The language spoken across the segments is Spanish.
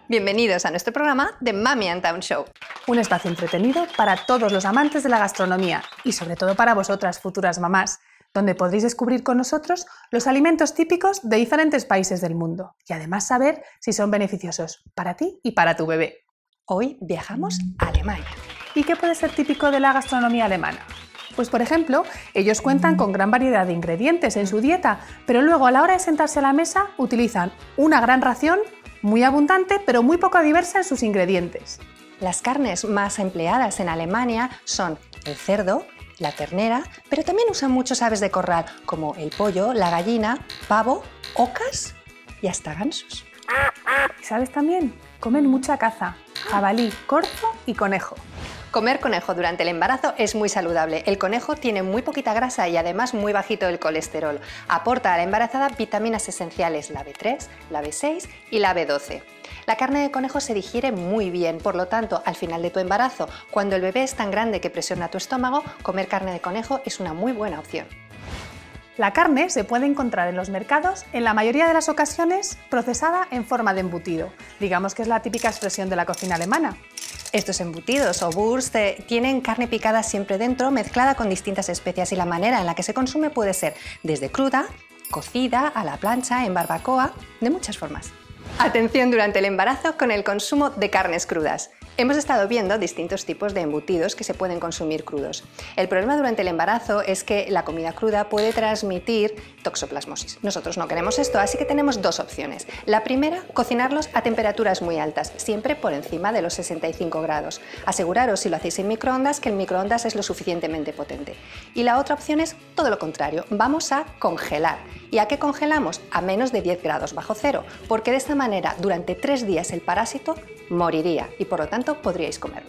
Bienvenidos a nuestro programa The Mummy and Town Show. Un espacio entretenido para todos los amantes de la gastronomía y sobre todo para vosotras, futuras mamás, donde podréis descubrir con nosotros los alimentos típicos de diferentes países del mundo y además saber si son beneficiosos para ti y para tu bebé. Hoy viajamos a Alemania. ¿Y qué puede ser típico de la gastronomía alemana? Pues por ejemplo, ellos cuentan con gran variedad de ingredientes en su dieta, pero luego a la hora de sentarse a la mesa utilizan una gran ración muy abundante pero muy poco diversa en sus ingredientes. Las carnes más empleadas en Alemania son el cerdo, la ternera, pero también usan muchos aves de corral como el pollo, la gallina, pavo, ocas y hasta gansos. ¿Y sabes también? Comen mucha caza, jabalí, corzo y conejo. Comer conejo durante el embarazo es muy saludable. El conejo tiene muy poquita grasa y además muy bajito el colesterol. Aporta a la embarazada vitaminas esenciales, la B3, la B6 y la B12. La carne de conejo se digiere muy bien, por lo tanto, al final de tu embarazo, cuando el bebé es tan grande que presiona tu estómago, comer carne de conejo es una muy buena opción. La carne se puede encontrar en los mercados, en la mayoría de las ocasiones, procesada en forma de embutido. Digamos que es la típica expresión de la cocina alemana. Estos embutidos o wurst tienen carne picada siempre dentro, mezclada con distintas especias y la manera en la que se consume puede ser desde cruda, cocida, a la plancha, en barbacoa, de muchas formas. Atención durante el embarazo con el consumo de carnes crudas. Hemos estado viendo distintos tipos de embutidos que se pueden consumir crudos. El problema durante el embarazo es que la comida cruda puede transmitir toxoplasmosis. Nosotros no queremos esto, así que tenemos dos opciones. La primera, cocinarlos a temperaturas muy altas, siempre por encima de los 65 grados. Aseguraros, si lo hacéis en microondas, que el microondas es lo suficientemente potente. Y la otra opción es todo lo contrario, vamos a congelar. ¿Y a qué congelamos? A menos de 10 grados bajo cero, porque de esta manera durante 3 días el parásito moriría y por lo tanto podríais comerlo.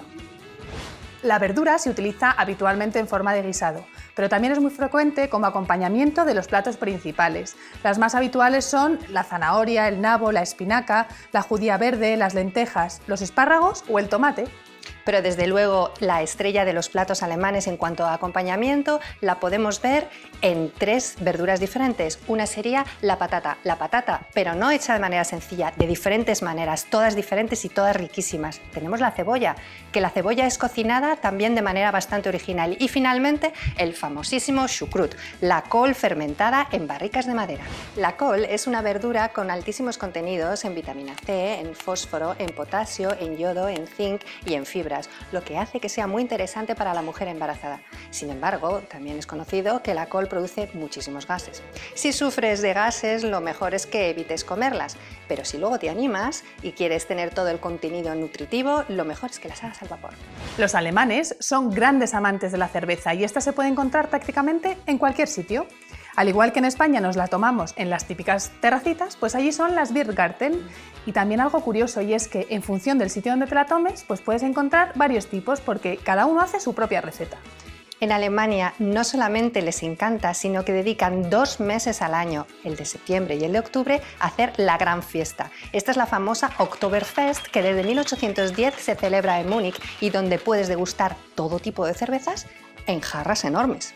La verdura se utiliza habitualmente en forma de guisado, pero también es muy frecuente como acompañamiento de los platos principales. Las más habituales son la zanahoria, el nabo, la espinaca, la judía verde, las lentejas, los espárragos o el tomate. Pero desde luego la estrella de los platos alemanes en cuanto a acompañamiento la podemos ver en 3 verduras diferentes. Una sería la patata, pero no hecha de manera sencilla, de diferentes maneras, todas diferentes y todas riquísimas. Tenemos la cebolla, que la cebolla es cocinada también de manera bastante original. Y finalmente el famosísimo chucrut, la col fermentada en barricas de madera. La col es una verdura con altísimos contenidos en vitamina C, en fósforo, en potasio, en yodo, en zinc y en fibra, lo que hace que sea muy interesante para la mujer embarazada. Sin embargo, también es conocido que la col produce muchísimos gases. Si sufres de gases, lo mejor es que evites comerlas, pero si luego te animas y quieres tener todo el contenido nutritivo, lo mejor es que las hagas al vapor. Los alemanes son grandes amantes de la cerveza y esta se puede encontrar prácticamente en cualquier sitio. Al igual que en España nos la tomamos en las típicas terracitas, pues allí son las Biergarten. Y también algo curioso, y es que en función del sitio donde te la tomes, pues puedes encontrar varios tipos porque cada uno hace su propia receta. En Alemania no solamente les encanta, sino que dedican 2 meses al año, el de septiembre y el de octubre, a hacer la gran fiesta. Esta es la famosa Oktoberfest, que desde 1810 se celebra en Múnich y donde puedes degustar todo tipo de cervezas en jarras enormes.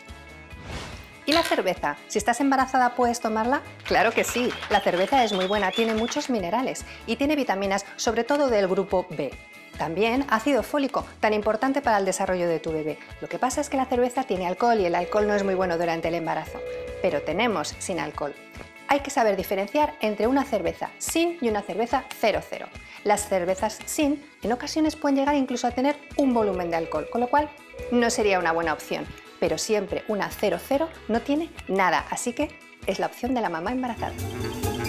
¿Y la cerveza? Si estás embarazada, ¿puedes tomarla? Claro que sí, la cerveza es muy buena, tiene muchos minerales y tiene vitaminas, sobre todo del grupo B. También ácido fólico, tan importante para el desarrollo de tu bebé. Lo que pasa es que la cerveza tiene alcohol y el alcohol no es muy bueno durante el embarazo, pero tenemos sin alcohol. Hay que saber diferenciar entre una cerveza sin y una cerveza 0,0. Las cervezas sin en ocasiones pueden llegar incluso a tener un volumen de alcohol, con lo cual no sería una buena opción. Pero siempre una 0,0 no tiene nada, así que es la opción de la mamá embarazada.